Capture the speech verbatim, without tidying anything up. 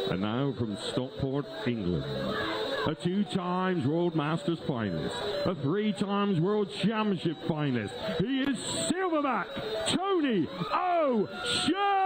And now from Stockport, England, a two times World Masters finalist, a three times World Championship finalist, he is Silverback, Tony O'Shea!